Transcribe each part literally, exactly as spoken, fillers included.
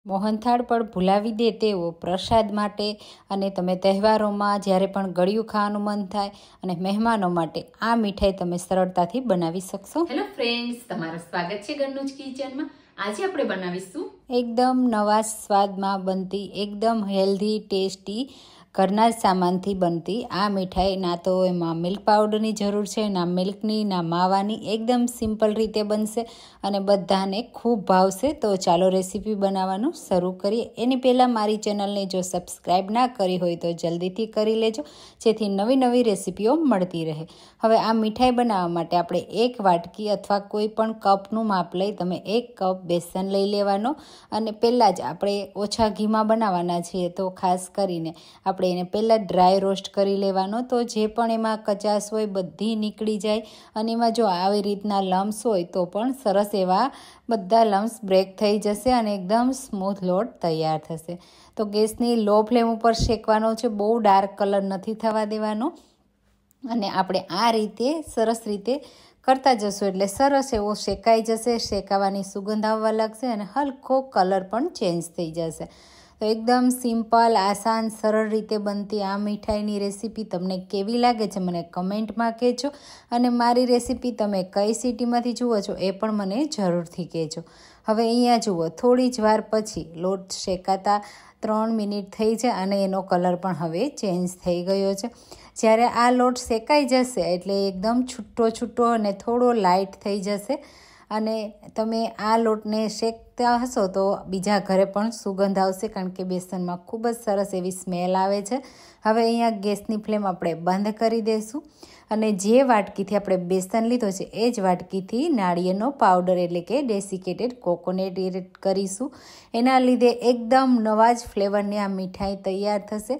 મોહનથાળ પણ ભૂલાવી દે તેવો પ્રસાદ માટે અને તમે તહેવારોમાં જ્યારે પણ ગળ્યું ખાવાનું મન થાય અને મહેમાનો માટે આ મીઠાઈ તમે સરળતાથી બનાવી શકશો। હેલો ફ્રેન્ડ્સ, તમારું સ્વાગત છે ઘરનું જ કિચનમાં। આજે આપણે બનાવીશું એકદમ નવા સ્વાદમાં બનતી એકદમ હેલ્ધી ટેસ્ટી ઘરના જ સામાનથી બનતી આ મીઠાઈ। ના તો એમાં મિલ્ક પાવડરની જરૂર છે, ના મિલ્કની, ના માવાની, એકદમ સિમ્પલ રીતે બનશે અને બધાને ખૂબ ભાવશે। તો ચાલો રેસીપી બનાવવાનું શરૂ કરીએ। એની પહેલાં મારી ચેનલને જો સબસ્ક્રાઈબ ના કરી હોય તો જલ્દીથી કરી લેજો, જેથી નવી નવી રેસીપીઓ મળતી રહે। હવે આ મીઠાઈ બનાવવા માટે આપણે એક વાટકી અથવા કોઈ પણ કપનું માપ લઈ તમે એક કપ બેસન લઈ લેવાનો અને પહેલાં જ આપણે ઓછા ઘીમાં બનાવવાના છીએ, તો ખાસ કરીને આપણે એને પહેલાં ડ્રાય રોસ્ટ કરી લેવાનો, તો જે પણ એમાં કચાશ હોય બધી નીકળી જાય અને એમાં જો આવી રીતના લમ્સ હોય તો પણ સરસ એવા બધા લમ્સ બ્રેક થઈ જશે અને એકદમ સ્મૂથ લોટ તૈયાર થશે। તો ગેસની લો ફ્લેમ ઉપર શેકવાનો છે, બહુ ડાર્ક કલર નથી થવા દેવાનો અને આપણે આ રીતે સરસ રીતે કરતા જશું એટલે સરસ એવો શેકાઈ જશે, શેકાવાની સુગંધ આવવા લાગશે અને હલકો કલર પણ ચેન્જ થઈ જશે। તો એકદમ સિમ્પલ, આસાન, સરળ રીતે બનતી આ મીઠાઈની રેસીપી તમને કેવી લાગે છે મને કમેન્ટમાં કહેજો અને મારી રેસીપી તમે કઈ સિટીમાંથી જુઓ છો એ પણ મને જરૂરથી કહેજો। હવે અહીંયા જુઓ, થોડી જ વાર પછી લોટ શેકાતા ત્રણ મિનિટ થઈ છે અને એનો કલર પણ હવે ચેન્જ થઈ ગયો છે। જ્યારે આ લોટ શેકાઈ જશે એટલે એકદમ છૂટો છૂટો અને થોડો લાઇટ થઈ જશે અને તમે આ લોટને શેકતા હશો તો બીજા ઘરે પણ સુગંધ આવશે, કારણ કે બેસનમાં ખૂબ જ સરસ એવી સ્મેલ આવે છે। હવે અહીંયા ગેસની ફ્લેમ આપણે બંધ કરી દઈશું અને જે વાટકીથી આપણે બેસન લીધો છે એ જ વાટકીથી નાળિયેરનો પાવડર એટલે કે ડેસિકેટેડ કોકોનટ એડ કરીશું। એના લીધે એકદમ નવા જ ફ્લેવરની આ મીઠાઈ તૈયાર થશે।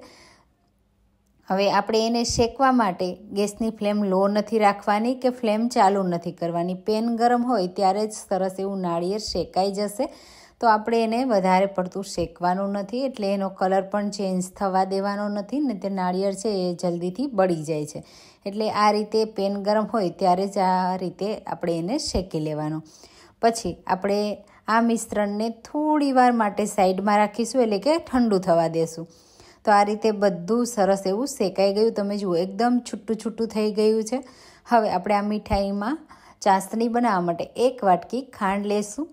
હવે આપણે એને શેકવા માટે ગેસની ફ્લેમ લો નથી રાખવાની કે ફ્લેમ ચાલુ નથી કરવાની, પેન ગરમ હોય ત્યારે જ સરસ એવું નાળિયેર શેકાઈ જશે। તો આપણે એને વધારે પડતું શેકવાનું નથી એટલે એનો કલર પણ ચેન્જ થવા દેવાનો નથી ને તે નાળિયેર છે એ જલ્દીથી બળી જાય છે, એટલે આ રીતે પેન ગરમ હોય ત્યારે જ આ રીતે આપણે એને શેકી લેવાનું। પછી આપણે આ મિશ્રણને થોડી વાર માટે સાઈડમાં રાખીશું એટલે કે ઠંડુ થવા દેશું। તો આ રીતે બધું સરસ એવું શેકાઈ ગયું, તમે જુઓ એકદમ છૂટું છૂટું થઈ ગયું છે। હવે આપણે આ મીઠાઈમાં ચાસણી બનાવવા માટે એક વાટકી ખાંડ લેશું।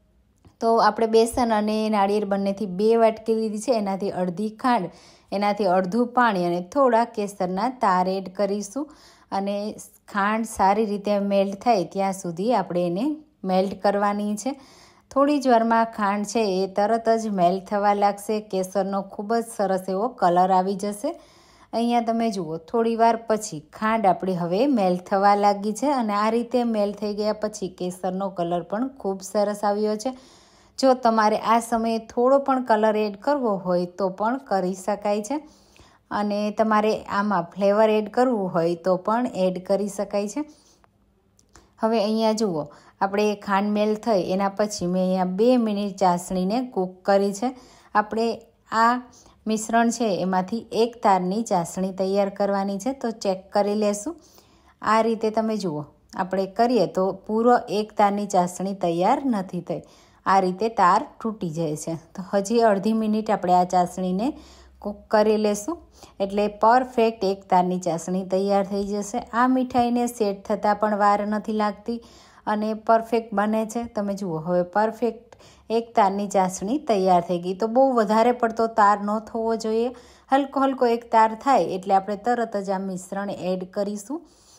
તો આપણે બેસન અને નાળિયેર બંનેથી બે વાટકી લીધી છે, એનાથી અડધી ખાંડ, એનાથી અડધું પાણી અને થોડા કેસરના તાર એડ કરીશું અને ખાંડ સારી રીતે મેલ્ટ થાય ત્યાં સુધી આપણે એને મેલ્ટ કરવાની છે। થોડી જ વારમાં ખાંડ છે એ તરત જ મેલ્ટ થવા લાગશે, કેસરનો ખૂબ જ સરસ એવો કલર આવી જશે। અહીંયા તમે જુઓ થોડી વાર પછી ખાંડ આપણી હવે મેલ્ટ થવા લાગી છે અને આ રીતે મેલ્ટ થઈ ગયા પછી કેસરનો કલર પણ ખૂબ સરસ આવ્યો છે। જો તમારે આ સમયે થોડો પણ કલર એડ કરવો હોય તો પણ કરી શકાય છે અને તમારે આમાં ફ્લેવર એડ કરવું હોય તો પણ એડ કરી શકાય છે। હવે અહીંયા જુઓ આપણે ખાંડ મેલ્ટ થઈ એના પછી મેં અહીંયા બે મિનિટ ચાસણીને કૂક કરી છે। આપણે આ મિશ્રણ છે એમાંથી એક તારની ચાસણી તૈયાર કરવાની છે, તો ચેક કરી લેશું। આ રીતે તમે જુઓ આપણે કરીએ તો પૂરો એક તારની ચાસણી તૈયાર નથી થઈ, આ રીતે તાર તૂટી જાય છે। તો હજી અડધી મિનિટ આપણે આ ચાસણીને કૂક કરી લેશું એટલે પરફેક્ટ એક તારની ચાસણી તૈયાર થઈ જશે। આ મીઠાઈને સેટ થતાં પણ વાર નથી લાગતી અને પરફેક્ટ બને છે। તમે જુઓ હવે પરફેક્ટ એક તારની ચાસણી તૈયાર થઈ ગઈ। તો બહુ વધારે પડતો તાર ન થવો જોઈએ, હલકો હલકો એક તાર થાય એટલે આપણે તરત જ આ મિશ્રણ એડ કરીશું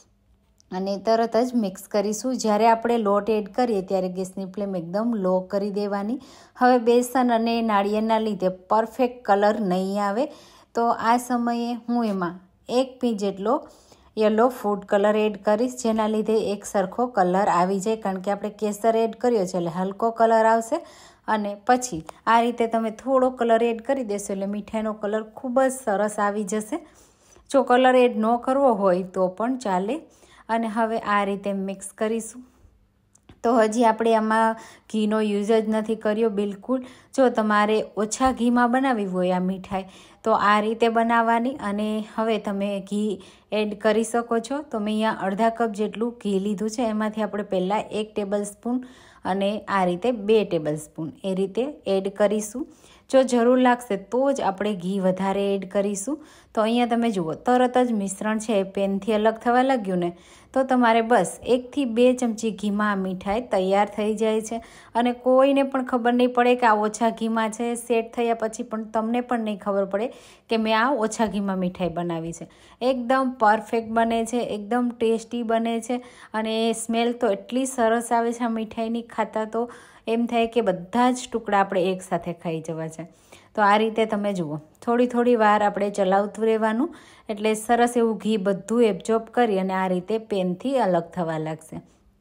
અને તરત જ મિક્સ કરીશું। જ્યારે આપણે લોટ એડ કરીએ ત્યારે ગેસની ફ્લેમ એકદમ લો કરી દેવાની। હવે બેસન અને નાળિયેરના લીધે પરફેક્ટ કલર નહીં આવે, તો આ સમયે હું એમાં એક પીંચ જેટલો યલો ફૂડ કલર એડ કરીશ, જેના લીધે એક સરખો કલર આવી જાય, કારણ કે આપણે કેસર એડ કર્યો છે એટલે હલકો કલર આવશે અને પછી આ રીતે તમે થોડો કલર એડ કરી દેશો એટલે મીઠાઈનો કલર ખૂબ જ સરસ આવી જશે। જો કલર એડ ન કરવો હોય તો પણ ચાલે અને હવે આ રીતે મિક્સ કરીશું। તો હજી આપણે આમાં ઘીનો યુઝ જ નથી કર્યો બિલકુલ, જો તમારે ઓછા ઘીમાં બનાવવી હોય આ મીઠાઈ તો આ રીતે બનાવવાની. અને હવે તમે ઘી એડ કરી શકો છો. તો મેં અહીંયા અડધા કપ જેટલું ઘી લીધું છે. એમાંથી આપણે પહેલાં એક ટેબલ સ્પૂન અને આ રીતે બે ટેબલ સ્પૂન એ રીતે એડ કરીશું. જો જરૂર લાગશે તો જ આપણે ઘી વધારે એડ કરીશું. તો અહીંયા તમે જુઓ તરત જ મિશ્રણ છે એ પેનથી અલગ થવા લાગ્યું ને, તો તમારે બસ એકથી બે ચમચી ઘીમાં આ મીઠાઈ તૈયાર થઈ જાય છે. અને કોઈને પણ ખબર નહીં પડે કે આ ઓછા ઘીમાં છે. સેટ થયા પછી પણ તમને પણ નહીં ખબર પડે કે મેં આ ઓછા ઘીમાં મીઠાઈ બનાવી છે. એકદમ પરફેક્ટ બને છે, એકદમ ટેસ્ટી બને છે. અને સ્મેલ તો એટલી સરસ આવે છે આ મીઠાઈની, ખાતા તો એમ થાય કે બધા જ ટુકડા આપણે એકસાથે ખાઈ જવા છે. તો આ રીતે તમે જુઓ થોડી થોડી વાર આપણે ચલાવતું રહેવાનું, એટલે સરસ એવું ઘી બધું એબ્ઝોર્બ કરી અને આ રીતે પેનથી અલગ થવા લાગશે.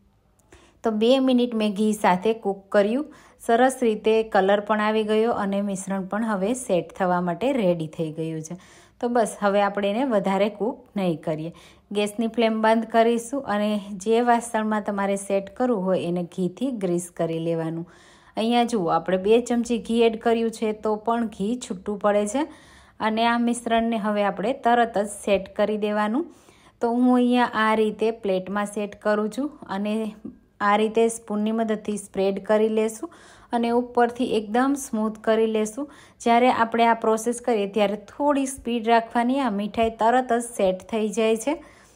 તો બે મિનિટ મેં ઘી સાથે કૂક કર્યું. સરસ રીતે કલર પણ આવી ગયો અને મિશ્રણ પણ હવે સેટ થવા માટે રેડી થઈ ગયું છે. તો બસ હવે આપણે એને વધારે કૂક નહીં કરીએ. ગેસની ફ્લેમ બંધ કરીશું અને જે વાસણમાં તમારે સેટ કરવું હોય એને ઘીથી ગ્રીસ કરી લેવાનું. અહીંયા જુઓ આપણે બે ચમચી ઘી એડ કર્યું છે તો પણ ઘી છૂટું પડે છે. અને આ મિશ્રણને હવે આપણે તરત જ સેટ કરી દેવાનું. તો હું અહીંયા આ રીતે પ્લેટમાં સેટ કરું છું અને આ રીતે સ્પૂનની મદદથી સ્પ્રેડ કરી લેશું અને ઉપરથી એકદમ સ્મૂથ કરી લેશું. જ્યારે આપણે આ પ્રોસેસ કરીએ ત્યારે થોડી સ્પીડ રાખવાની, આ મીઠાઈ તરત જ સેટ થઈ જાય છે.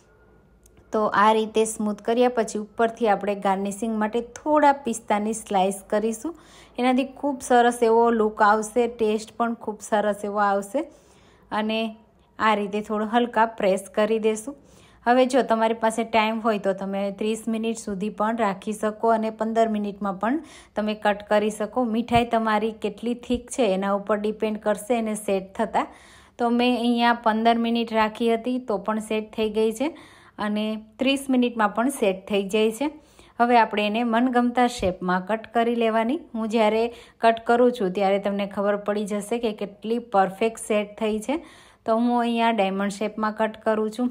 તો આ રીતે સ્મૂથ કર્યા પછી ઉપરથી આપણે ગાર્નિશિંગ માટે થોડા પિસ્તાની સ્લાઇસ કરીશું. એનાથી ખૂબ સરસ એવો લુક આવશે, ટેસ્ટ પણ ખૂબ સરસ એવો આવશે. અને આ રીતે થોડું હલકા પ્રેસ કરી દેશું. હવે જો તમારી પાસે ટાઈમ હોય તો તમે ત્રીસ મિનિટ સુધી પણ રાખી શકો અને પંદર મિનિટમાં પણ તમે કટ કરી શકો. મીઠાઈ તમારી કેટલી થીક છે એના ઉપર ડિપેન્ડ કરશે એને સેટ થતાં. તો મેં અહીંયા પંદર મિનિટ રાખી હતી તો પણ સેટ થઈ ગઈ છે અને ત્રીસ મિનિટમાં પણ સેટ થઈ જાય છે. હવે આપણે એને મનગમતા શેપમાં કટ કરી લેવાની. હું જ્યારે કટ કરું છું ત્યારે તમને ખબર પડી જશે કે કેટલી પરફેક્ટ સેટ થઈ છે. તો હું અહીંયા ડાયમંડ શેપમાં કટ કરું છું,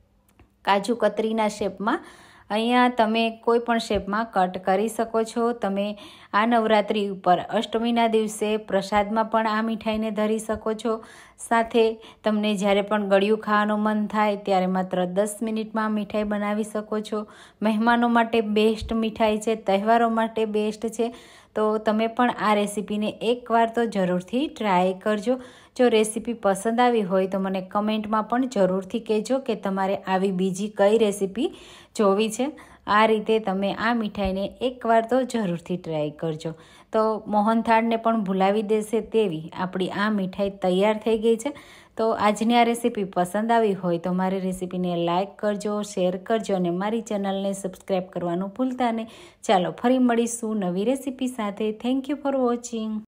કાજુ કતરીના શેપમાં. અહીંયા તમે કોઈ પણ શેપમાં કટ કરી શકો છો. તમે આ નવરાત્રિ ઉપર અષ્ટમીના દિવસે પ્રસાદમાં પણ આ મીઠાઈને ધરી શકો છો. સાથે તમને જ્યારે પણ ગળ્યું ખાવાનું મન થાય ત્યારે માત્ર દસ મિનિટમાં મીઠાઈ બનાવી શકો છો. મહેમાનો માટે બેસ્ટ મીઠાઈ છે, તહેવારો માટે બેસ્ટ છે. તો તમે પણ આ રેસીપીને એકવાર તો જરૂરથી ટ્રાય કરજો. જો રેસીપી પસંદ આવી હોય તો મને કમેન્ટમાં પણ જરૂરથી કહેજો કે તમારે આવી બીજી કઈ રેસીપી જોવી છે. આ રીતે તમે આ મીઠાઈને એકવાર તો જરૂરથી ટ્રાય કરજો. તો મોહનથાળને પણ ભૂલાવી દેશે તેવી આપણી આ મીઠાઈ તૈયાર થઈ ગઈ છે. તો આજની આ રેસીપી પસંદ આવી હોય તો મારી રેસીપીને લાઇક કરજો, શેર કરજો અને મારી ચેનલને સબસ્ક્રાઈબ કરવાનું ભૂલતા નહીં. ચાલો ફરી મળીશું નવી રેસીપી સાથે. Thank you for watching.